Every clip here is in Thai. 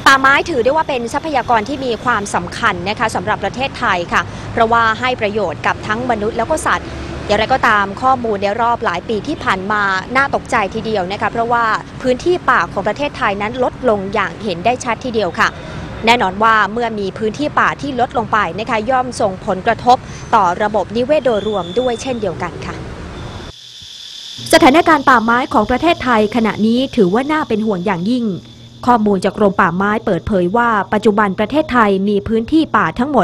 ป่าไม้ถือได้ว่าเป็นทรัพยากรที่มีความสำคัญนะคะสำหรับประเทศไทยค่ะเพราะว่าให้ประโยชน์กับทั้งมนุษย์แล้วก็สัตว์อย่างไรก็ตามข้อมูลในรอบหลายปีที่ผ่านมาน่าตกใจทีเดียวนะคะเพราะว่าพื้นที่ป่าของประเทศไทยนั้นลดลงอย่างเห็นได้ชัดทีเดียวค่ะแน่นอนว่าเมื่อมีพื้นที่ป่าที่ลดลงไปนะคะย่อมส่งผลกระทบต่อระบบนิเวศโดยรวมด้วยเช่นเดียวกันค่ะสถานการณ์ป่าไม้ของประเทศไทยขณะนี้ถือว่าน่าเป็นห่วงอย่างยิ่งข้อมูลจากกรมป่าไม้เปิดเผยว่าปัจจุบันประเทศไทยมีพื้นที่ป่าทั้งหมด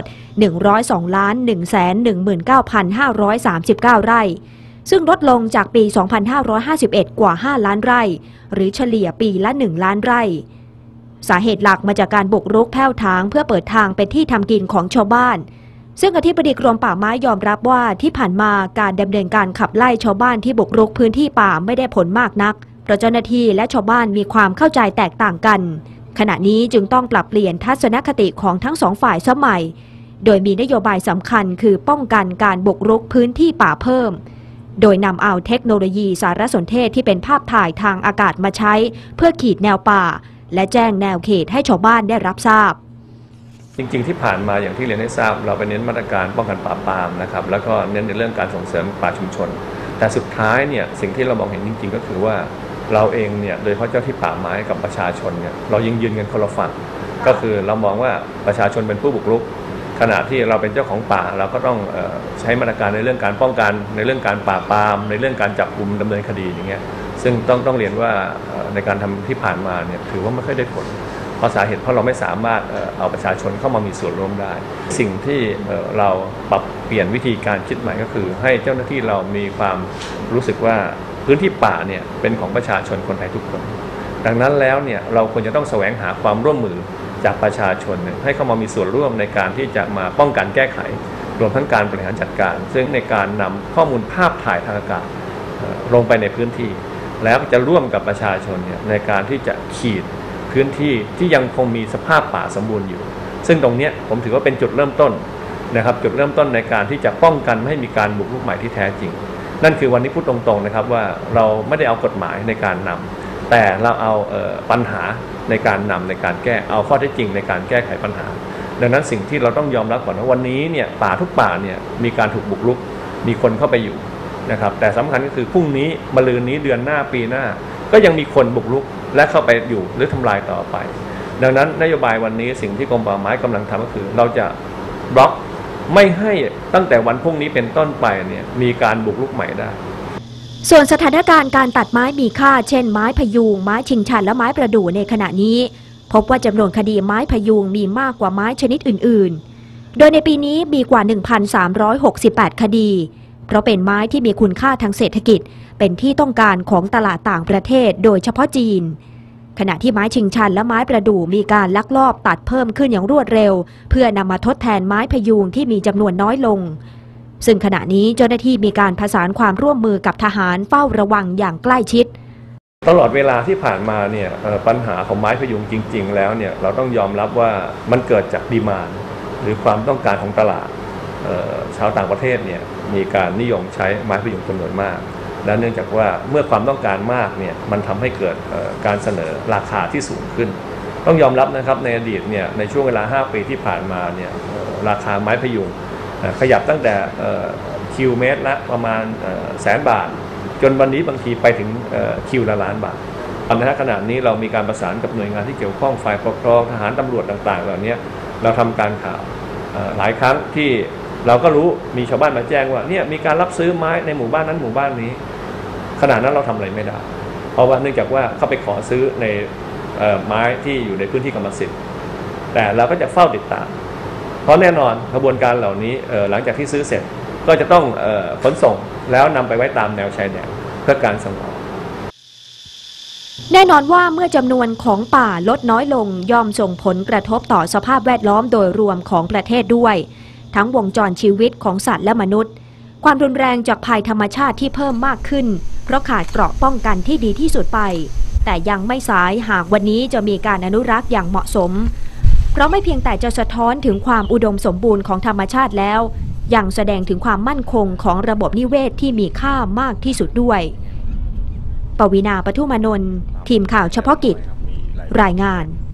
102,119,539 ไร่ซึ่งลดลงจากปี 2551 กว่า 5 ล้านไร่หรือเฉลี่ยปีละ 1 ล้านไร่สาเหตุหลักมาจากการบุกรุกแผ่วถางเพื่อเปิดทางเป็นที่ทำกินของชาวบ้านซึ่งอธิบดีกรมป่าไม้ยอมรับว่าที่ผ่านมาการดำเนินการขับไล่ชาวบ้านที่บุกรุกพื้นที่ป่าไม่ได้ผลมากนักเพราะเจ้าหน้าที่และชาวบ้านมีความเข้าใจแตกต่างกันขณะนี้จึงต้องปรับเปลี่ยนทัศนคติของทั้งสองฝ่ายสมัยโดยมีนโยบายสำคัญคือป้องกันการบุกรุกพื้นที่ป่าเพิ่มโดยนำเอาเทคโนโลยีสารสนเทศที่เป็นภาพถ่ายทางอากาศมาใช้เพื่อขีดแนวป่าและแจ้งแนวเขตให้ชาวบ้านได้รับทราบจริงๆที่ผ่านมาอย่างที่เรียนให้ทราบเราไปเน้นมาตรการป้องกันปราบปรามนะครับแล้วก็เน้นในเรื่องการส่งเสริมป่าชุมชนแต่สุดท้ายเนี่ยสิ่งที่เรามองเห็นจริงๆก็คือว่าเราเองเนี่ยโดยเฉพาะเจ้าที่ป่าไม้กับประชาชนเนี่ยเรายังยืนกันคนละฝั่งก็คือเรามองว่าประชาชนเป็นผู้บุกรุกขณะที่เราเป็นเจ้าของป่าเราก็ต้องใช้มาตรการในเรื่องการป้องกันในเรื่องการปราบปรามในเรื่องการจับกุมดำเนินคดีอย่างเงี้ยซึ่งต้องเรียนว่าในการทำที่ผ่านมาเนี่ยถือว่าไม่ค่อยได้ผลเพราะสาเหตุเพราะเราไม่สามารถเอาประชาชนเข้ามามีส่วนร่วมได้สิ่งที่เราปรับเปลี่ยนวิธีการคิดใหม่ก็คือให้เจ้าหน้าที่เรามีความรู้สึกว่าพื้นที่ป่าเนี่ยเป็นของประชาชนคนไทยทุกคนดังนั้นแล้วเนี่ยเราควรจะต้องแสวงหาความร่วมมือจากประชาชนให้เข้ามามีส่วนร่วมในการที่จะมาป้องกันแก้ไขรวมทั้งการบริหารจัดการซึ่งในการนำข้อมูลภาพถ่ายทางอากาศลงไปในพื้นที่แล้วจะร่วมกับประชาชนเนี่ยในการที่จะขีดพื้นที่ที่ยังคงมีสภาพป่าสมบูรณ์อยู่ซึ่งตรงนี้ผมถือว่าเป็นจุดเริ่มต้นนะครับจุดเริ่มต้นในการที่จะป้องกันไม่ให้มีการบุกรุกใหม่ที่แท้จริงนั่นคือวันนี้พูดตรงๆนะครับว่าเราไม่ได้เอากฎหมายในการนำแต่เราเอาปัญหาในการนำในการแก้เอาข้อเท็จจริงในการแก้ไขปัญหาดังนั้นสิ่งที่เราต้องยอมรับก่อนว่าวันนี้เนี่ยป่าทุกป่าเนี่ยมีการถูกบุกรุกมีคนเข้าไปอยู่นะครับแต่สำคัญก็คือพรุ่งนี้มะรืนนี้เดือนหน้าปีหน้าก็ยังมีคนบุกรุกและเข้าไปอยู่หรือทำลายต่อไปดังนั้นนโยบายวันนี้สิ่งที่กรมป่าไม้กำลังทำก็คือเราจะบล็อกไม่ให้ตั้งแต่วันพรุ่งนี้เป็นต้นไปเนี่ยมีการบุกรุกใหม่ได้ส่วนสถานการณ์การตัดไม้มีค่าเช่นไม้พยุงไม้ชิงชันและไม้ประดู่ในขณะนี้พบว่าจำนวนคดีไม้พยุงมีมากกว่าไม้ชนิดอื่นๆโดยในปีนี้มีกว่า 1,368 คดีเพราะเป็นไม้ที่มีคุณค่าทางเศรษฐกิจเป็นที่ต้องการของตลาดต่างประเทศโดยเฉพาะจีนขณะที่ไม้ชิงชันและไม้ประดู่มีการลักลอบตัดเพิ่มขึ้นอย่างรวดเร็วเพื่อนำมาทดแทนไม้พยุงที่มีจำนวนน้อยลงซึ่งขณะนี้เจ้าหน้าที่มีการผสานความร่วมมือกับทหารเฝ้าระวังอย่างใกล้ชิดตลอดเวลาที่ผ่านมาเนี่ยปัญหาของไม้พยุงจริงๆแล้วเนี่ยเราต้องยอมรับว่ามันเกิดจากดีมานด์หรือความต้องการของตลาดชาวต่างประเทศเนี่ยมีการนิยมใช้ไม้พยุงจำนวนมากและเนื่องจากว่าเมื่อความต้องการมากเนี่ยมันทำให้เกิดการเสนอราคาที่สูงขึ้นต้องยอมรับนะครับในอดีตเนี่ยในช่วงเวลา5ปีที่ผ่านมาเนี่ยราคาไม้พยุงขยับตั้งแต่คิวเมตรละประมาณ100,000 บาทจนวันนี้บางทีไปถึงคิวละล้านบาทขณะนี้เรามีการประสานกับหน่วยงานที่เกี่ยวข้องฝ่ายปกครองทหารตำรวจต่างๆเหล่านี้เราทำการข่าวหลายครั้งที่เราก็รู้มีชาวบ้านมาแจ้งว่าเนี่ยมีการรับซื้อไม้ในหมู่บ้านนั้นหมู่บ้านนี้ขณะนั้นเราทำอะไรไม่ได้เพราะว่าเนื่องจากว่าเขาไปขอซื้อในไม้ที่อยู่ในพื้นที่กรรมสิทธิ์แต่เราก็จะเฝ้าติดตามเพราะแน่นอนกระบวนการเหล่านี้หลังจากที่ซื้อเสร็จก็จะต้องขนส่งแล้วนำไปไว้ตามแนวชายแดนเพื่อการส่งออกแน่นอนว่าเมื่อจำนวนของป่าลดน้อยลงย่อมส่งผลกระทบต่อสภาพแวดล้อมโดยรวมของประเทศด้วยทั้งวงจรชีวิตของสัตว์และมนุษย์ความรุนแรงจากภัยธรรมชาติที่เพิ่มมากขึ้นเพราะขาดเกราะป้องกันที่ดีที่สุดไปแต่ยังไม่สายหากวันนี้จะมีการอนุรักษ์อย่างเหมาะสมเพราะไม่เพียงแต่จะสะท้อนถึงความอุดมสมบูรณ์ของธรรมชาติแล้วยังแสดงถึงความมั่นคงของระบบนิเวศที่มีค่ามากที่สุดด้วยปวีณา ปทุมานนท์ทีมข่าวเฉพาะกิจรายงาน